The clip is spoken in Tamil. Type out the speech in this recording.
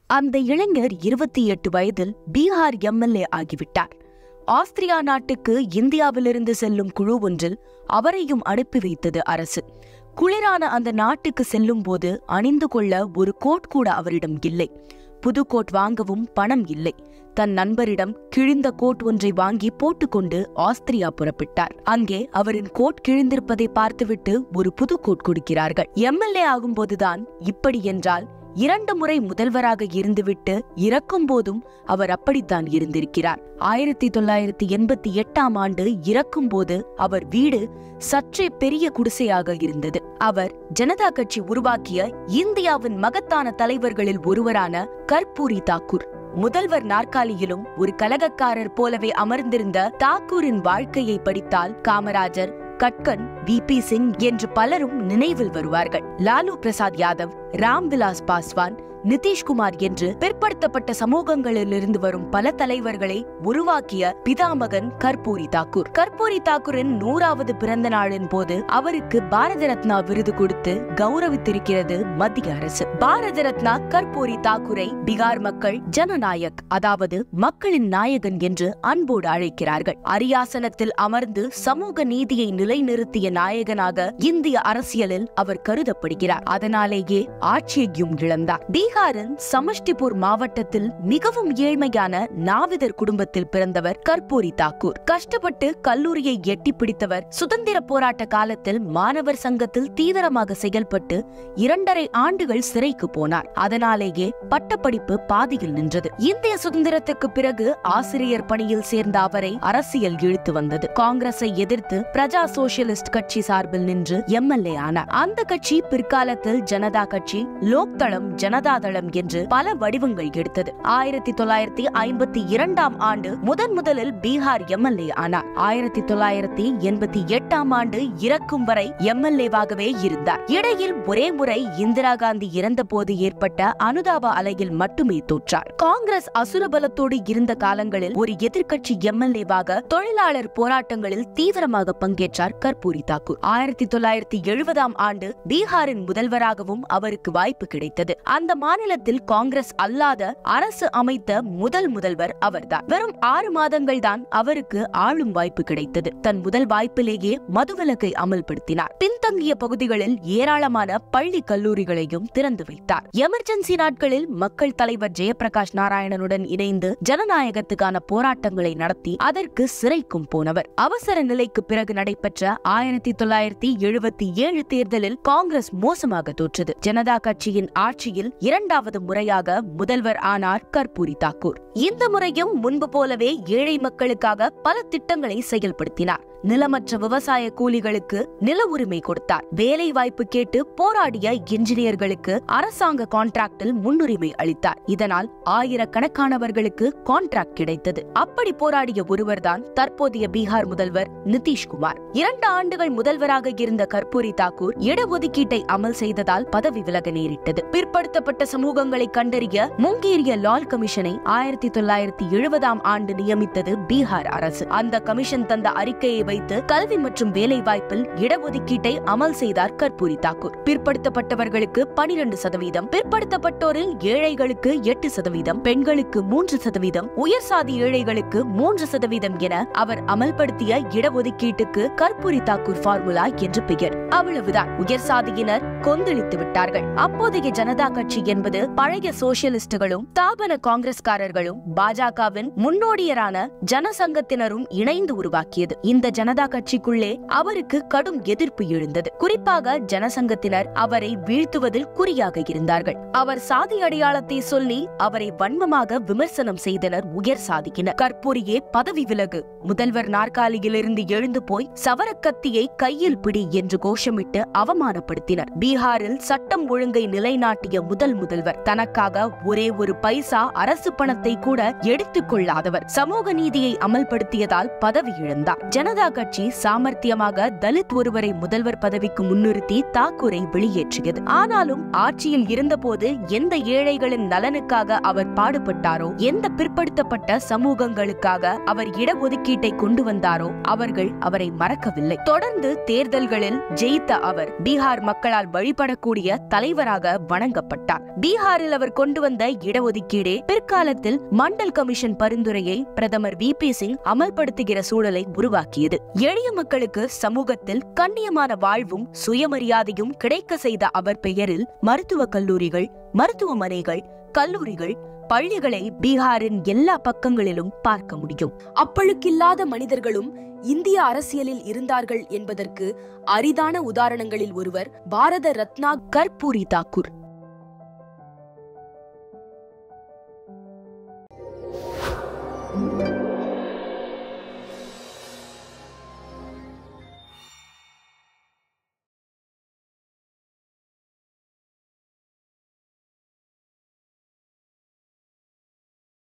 அந்த இளைஞர் 28 வயதில் பீகார் எம்எல்ஏ ஆகிவிட்டார். ஆஸ்திரியா நாட்டுக்கு இந்தியாவிலிருந்து செல்லும் குழு ஒன்றில் அவரையும் அனுப்பி வைத்தது அரசு. குளிரான அந்த நாட்டுக்கு செல்லும் போது அணிந்து கொள்ள ஒரு கோட் கூட அவரிடம் இல்லை. புது கோட் வாங்கவும் பணம் இல்லை. தன் நண்பரிடம் கிழிந்த கோட் ஒன்றை வாங்கி போட்டுக்கொண்டு ஆஸ்திரியா புறப்பட்டார். அங்கே அவரின் கோட் கிழிந்திருப்பதை பார்த்துவிட்டு ஒரு புது கோட் கொடுக்கிறார்கள். எம்எல்ஏ ஆகும்போதுதான் இப்படி என்றால் 2 முறை முதல்வராக இருந்துவிட்டு இறக்கும் போதும் அவர் அப்படித்தான் இருந்திருக்கிறார். 1988ஆம் ஆண்டு இறக்கும் போது அவர் வீடு சற்றே பெரிய குடிசையாக இருந்தது. அவர் ஜனதா கட்சி உருவாக்கிய இந்தியாவின் மகத்தான தலைவர்களில் ஒருவரான கர்பூரி தாக்கூர். முதல்வர் நாற்காலியிலும் ஒரு கலகக்காரர் போலவே அமர்ந்திருந்த தாக்கூரின் வாழ்க்கையை படித்தால் காமராஜர், கட்கன், விபி சிங் என்று பலரும் நினைவில் வருவார்கள். லாலு பிரசாத் யாதவ், ராம்விலாஸ் பாஸ்வான், நிதிஷ்குமார் என்று பிற்படுத்தப்பட்ட சமூகங்களிலிருந்து வரும் பல தலைவர்களை உருவாக்கிய பிதாமகன் கர்பூரி தாக்கூர். கர்பூரி தாக்கூரின் 100வது பிறந்த நாளின் போது அவருக்கு பாரத ரத்னா விருது கொடுத்து கௌரவித்திருக்கிறது மத்திய அரசு. பாரத ரத்னா கர்பூரி தாக்கூரை பீகார் மக்கள் ஜனநாயக், அதாவது மக்களின் நாயகன் என்று அன்போடு அழைக்கிறார்கள். அரியாசனத்தில் அமர்ந்து சமூக நீதியை நிலைநிறுத்திய நாயகனாக இந்திய அரசியலில் அவர் கருதப்படுகிறார். அதனாலேயே ஆட்சியையும் இழந்தார். பீகாரின் சமஷ்டிபூர் மாவட்டத்தில் மிகவும் ஏழ்மையான நாவிதர் குடும்பத்தில் பிறந்தவர் கர்பூரி தாக்கூர். கஷ்டப்பட்டு கல்லூரியை எட்டி பிடித்தவர். சுதந்திர போராட்ட காலத்தில் மாணவர் சங்கத்தில் தீவிரமாக செயல்பட்டு 2.5 ஆண்டுகள் சிறைக்கு போனார். அதனாலேயே பட்டப்படிப்பு பாதியில் நின்றது. இந்திய சுதந்திரத்துக்கு பிறகு ஆசிரியர் பணியில் சேர்ந்த அவரை அரசியல் இழுத்து வந்தது. காங்கிரஸை எதிர்த்து பிரஜா சோசியலிஸ்ட் கட்சி சார்பில் நின்று எம்எல்ஏ ஆனார். அந்த கட்சி பிற்காலத்தில் ஜனதா கட்சி, லோக்தளம், ஜனதா தளம் என்று பல வடிவங்கள் எடுத்தது. 1952ஆம் ஆண்டு முதலில் பீகார் எம்எல்ஏ ஆனார். 1988ஆம் ஆண்டு இறக்கும் வரை எம்எல்ஏவாகவே இருந்தார். இடையில் ஒரே முறை இந்திரா காந்தி இறந்த போது ஏற்பட்ட அனுதாப அலையில் மட்டுமே தோற்றார். காங்கிரஸ் அசுரபலத்தோடு இருந்த காலங்களில் ஒரு எதிர்க்கட்சி எம்எல்ஏவாக தொழிலாளர் போராட்டங்களில் தீவிரமாக பங்கேற்றார் கர்பூரி தாக்கூர். 1970ஆம் ஆண்டு பீகாரின் முதல்வராகவும் அவருக்கு வாய்ப்பு கிடைத்தது. அந்த மாநிலத்தில் காங்கிரஸ் அல்லாத அரசு அமைத்த முதல்வர் அவர்தான். வெறும் 6 மாதங்கள் தான் அவருக்கு ஆளும் வாய்ப்பு கிடைத்தது. தன் முதல் வாய்ப்பிலேயே மதுவிலக்கை அமல்படுத்தினார். பின்தங்கிய பகுதிகளில் ஏராளமான பள்ளி கல்லூரிகளையும் திறந்து வைத்தார். எமர்ஜென்சி நாட்களில் மக்கள் தலைவர் ஜெயபிரகாஷ் நாராயணனுடன் இணைந்து ஜனநாயகத்துக்கான போராட்டங்களை நடத்தி அதற்கு சிறைக்கும் போனவர். அவசர நிலைக்கு பிறகு நடைபெற்ற 1977 தேர்தலில் காங்கிரஸ் மோசமாக தோற்றது. ஜனதா கட்சியின் ஆட்சியில் 2வது முறையாக முதல்வர் ஆனார் கர்பூரி தாக்கூர். இந்த முறையும் முன்பு போலவே ஏழை மக்களுக்காக பல திட்டங்களை செயல்படுத்தினார். நிலமற்ற விவசாய கூலிகளுக்கு நில உரிமை கொடுத்தார். வேலை வாய்ப்பு கேட்டு போராடிய இன்ஜினியர்களுக்கு அரசாங்க கான்ட்ராக்டில் முன்னுரிமை அளித்தார். இதனால் ஆயிரக்கணக்கானவர்களுக்கு கான்ட்ராக்ட் கிடைத்தது. அப்படி போராடிய ஒருவர்தான் தற்போதைய பீகார் முதல்வர் நிதிஷ்குமார். 2 ஆண்டுகள் முதல்வராக இருந்த கர்பூரி தாக்கூர் இடஒதுக்கீட்டை அமல் செய்ததால் பதவி விலக நேரிட்டது. பிற்படுத்தப்பட்ட சமூகங்களை கண்டறிய முங்கேறிய லால் கமிஷனை 1970ஆம் ஆண்டு நியமித்தது பீகார் அரசு. அந்த கமிஷன் தந்த அறிக்கையை வைத்து கல்வி மற்றும் வேலை வாய்ப்பில் இடஒதுக்கீட்டை அமல் செய்தார் கர்பூரி தாக்கூர். பிற்படுத்தப்பட்டவர்களுக்கு 12%, பிற்படுத்தப்பட்டோரில் ஏழைகளுக்கு 8%, பெண்களுக்கு 3%, உயர் சாதி ஏழைகளுக்கு 3% என அவர் அமல்படுத்திய இடஒதுக்கீட்டுக்கு கர்பூரி தாக்கூர் ஃபார்முலா என்று பெயர். அவ்வளவுதான். உயர் சாதியினர் கொந்தளித்து விட்டார்கள். அப்போதைய ஜனதா கட்சி என்பது பழைய சோசியலிஸ்டுகளும் ஸ்தாபன காங்கிரஸ்காரர்களும் பாஜகவின் முன்னோடியரான ஜனசங்கத்தினரும் இணைந்து உருவாக்கியது. இந்த ஜனதா கட்சிக்குள்ளே அவருக்கு கடும் எதிர்ப்பு எழுந்தது. குறிப்பாக ஜனசங்கத்தினர் அவரை வீழ்த்துவதில் குறியாக இருந்தார்கள். அவர் சாதி அடையாளத்தை சொல்லி அவரை வன்மமாக விமர்சனம் செய்தனர் உயர் சாதியினர். கர்பூரியே பதவி விலகு, முதல்வர் நாற்காலியிலிருந்து எழுந்து போய் சவரக்கத்தியை கையில் பிடி என்று கோஷமிட்டு அவமானப்படுத்தினர். பீகாரில் சட்டம் ஒழுங்கை நிலைநாட்டிய முதல்வர், தனக்காக ஒரே ஒரு பைசா அரசு பணத்தை கூட எடுத்துக் கொள்ளாதவர், சமூக நீதியை அமல்படுத்தியதால் பதவி இழந்தார். ஜனதா கட்சி சாமர்த்தியமாக தலித் ஒருவரை முதல்வர் பதவிக்கு முன்னிறுத்தி தாக்கூரை வெளியேற்றியது. ஆனாலும் ஆட்சியில் இருந்தபோது எந்த ஏழைகளின் நலனுக்காக அவர் பாடுபட்டாரோ, எந்த பிற்படுத்தப்பட்ட சமூகங்களுக்காக அவர் இடஒதுக்கீட்டை கொண்டு வந்தாரோ அவர்கள் அவரை மறக்கவில்லை. தொடர்ந்து தேர்தல்களில் ஜெயித்த அவர் பீகார் மக்களால் வழிபடக்கூடிய தலைவராக வணங்கப்பட்டார். பீகாரில் அவர் கொண்டு வந்த இடஒதுக்கீடே பிற்காலத்தில் மண்டல் கமிஷன் பரிந்துரையை பிரதமர் VP சிங் அமல்படுத்துகிற சூழலை உருவாக்கியது. எளிய மக்களுக்கு சமூகத்தில் கண்ணியமான வாழ்வும் சுயமரியாதையும் கிடைக்க செய்த அவர் பெயரில் மருத்துவக் கல்லூரிகள், மருத்துவமனைகள், கல்லூரிகள், பள்ளிகளை பீகாரின் எல்லா பக்கங்களிலும் பார்க்க முடியும். அப்பழுக்கில்லாத மனிதர்களும் இந்திய அரசியலில் இருந்தார்கள் என்பதற்கு அரிதான உதாரணங்களில் ஒருவர் பாரத ரத்னா கர்பூரி தாக்கூர்.